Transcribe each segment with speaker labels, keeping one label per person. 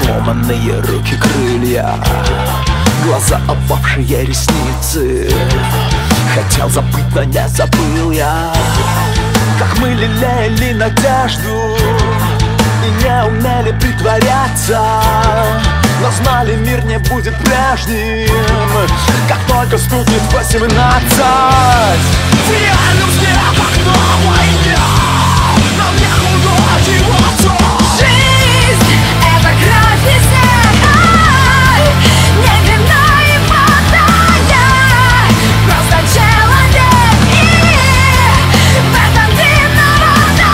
Speaker 1: Сломанные руки, крылья, глаза, опавшие ресницы. Хотел забыть, но не забыл я, как мы лелеяли надежду и не умели притворяться, но знали, мир не будет прежним, как только стукнет 18. В реальном сне окно войне, нам некуда деваться.
Speaker 2: Жизнь — это кровь и снег, не вина и вода. Просто человек, и в этом виновата.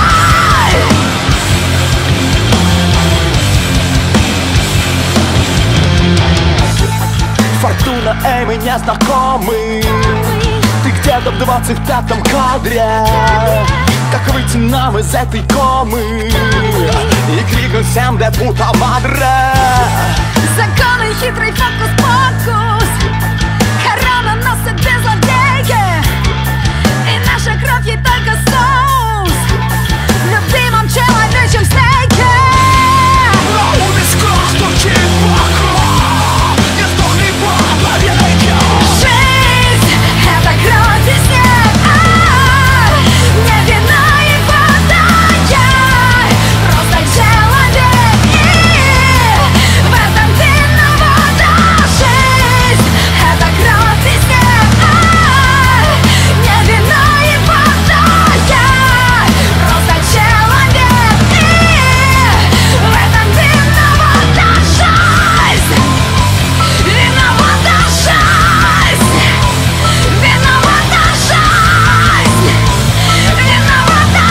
Speaker 1: Фортуна, эй, мы не знакомы. Ты где-то в 25-м кадре. Как выйти нам из этой комы и крикнуть всем де пута мадре.
Speaker 2: Законы, хитрый фокус-покус, корона носит без злодея, и наша кровь ей только соус в любимом человечьем стейке.
Speaker 1: А у виска стучит бокал, не сдохни по батарейке.
Speaker 2: Жизнь — это кровь и снег, не вина и вода. Я просто человек, и в этом виновата. Жизнь — это кровь и снег, не вина и вода. Я просто человек, и в этом виновата. Жизнь виновата, жизнь виновата, жизнь виновата,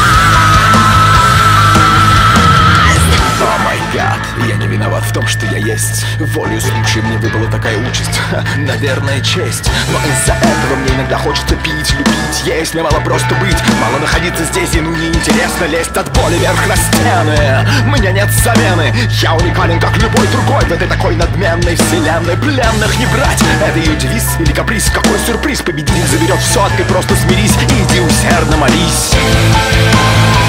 Speaker 2: жизнь.
Speaker 1: О май гад, я не виноват в том, что я есть. Волею случая мне выпала такая участь, наверное, честь. Но из-за этого мне иногда хочется пить, любить, есть. Мне мало просто быть, мало находиться здесь, и ну неинтересно лезть от боли вверх на стены. Мне нет замены, я уникален, как любой другой в этой такой надменной вселенной. Пленных не брать, это ее девиз или каприз. Какой сюрприз, победитель заберет все, а ты просто смирись и иди усердно молись.